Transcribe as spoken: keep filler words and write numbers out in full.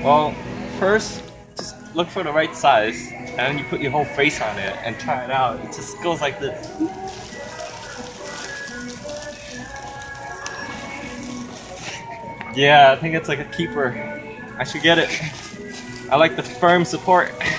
Well, first, just look for the right size, and then you put your whole face on it and try it out. It just goes like this. Yeah, I think it's like a keeper. I should get it. I like the firm support.